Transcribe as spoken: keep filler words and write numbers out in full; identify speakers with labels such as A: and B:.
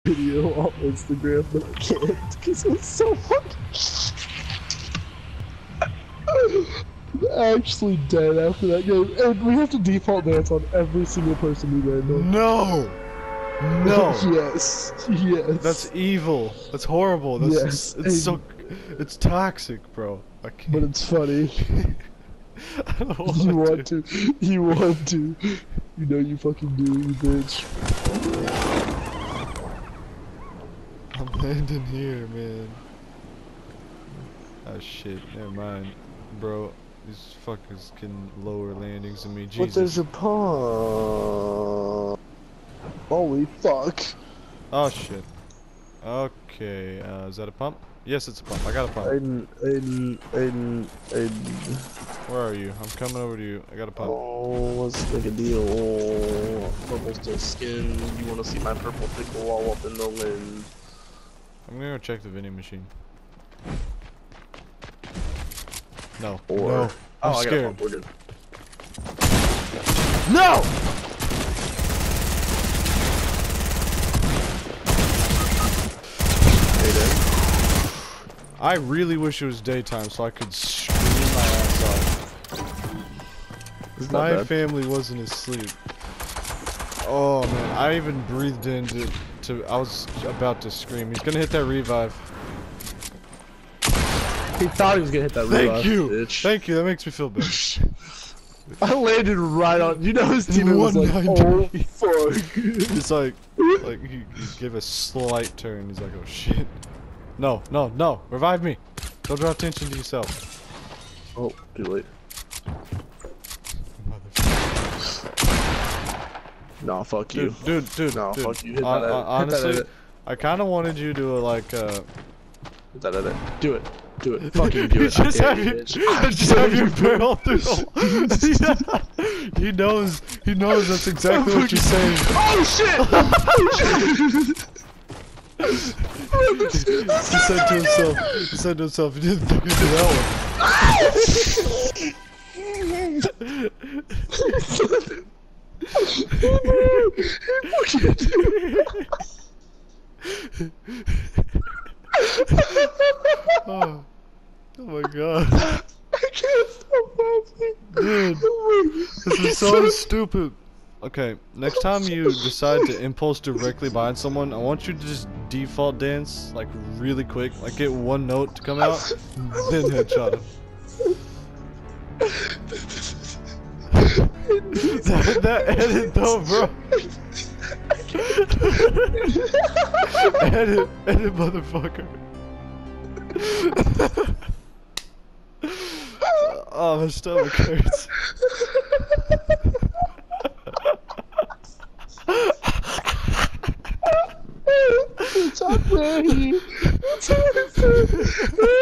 A: video on Instagram, but I can't because it's so funny. I'm actually dead after that game, and we have to default dance on every single person we random.
B: No! No!
A: Yes, yes.
B: That's evil. That's horrible. That's
A: Yes,
B: it's so it's toxic, bro. I can't.
A: But it's funny.
B: I don't want
A: You want
B: to.
A: to. You want to. You know you fucking do, you bitch.
B: I'm landing here, man. Oh shit, never mind. Bro, these fuckers can lower landings than me. Jesus.
A: But there's a pump. Holy fuck.
B: Oh shit. Okay, uh, is that a pump? Yes, it's a pump. I got a pump.
A: Aiden, Aiden, Aiden, Aiden.
B: Where are you? I'm coming over to you. I got a pump.
A: Oh, let's make a deal. Purple still skin. You wanna see my purple pickle all up in the wind?
B: I'm gonna go check the vending machine. No.
A: Or,
B: no. I'm
A: oh, I
B: scared.
A: got a pump. We're good.
B: No! I really wish it was daytime so I could scream my ass off. My
A: bad.
B: family wasn't asleep. Oh man, I even breathed into to I was about to scream. He's gonna hit that revive.
A: He thought he was gonna hit that
B: Thank
A: revive,
B: you!
A: bitch.
B: Thank you, that makes me feel better.
A: I landed right on. You know his teammate was like, "Oh fuck!"
B: It's like, like he, he gave a slight turn. He's like, "Oh shit!" No, no, no! Revive me! Don't draw attention to yourself.
A: Oh, too late. Nah, fuck you.
B: Dude, dude, dude,
A: No,
B: dude.
A: fuck you. Hit
B: Hon-
A: that edit.
B: honestly,
A: Hit that edit.
B: I kind of wanted you to uh, like, uh...
A: Hit that edit. Do it. Do it. Fucking do it.
B: just
A: I dare
B: have
A: you,
B: you,
A: bitch.
B: just have you barrel through the He knows, he knows that's exactly what you're saying.
A: Oh shit!
B: He said to himself, he said to himself, he didn't think he'd do that one. oh. oh my god.
A: I can't stop laughing.
B: Dude, this is so stupid. Okay, next time you decide to impulse directly behind someone, I want you to just default dance, like, really quick. Like, get one note to come out, then headshot him. that, that edit though, bro. edit, edit, motherfucker. Oh, my stomach hurts.
A: It's already. It's already.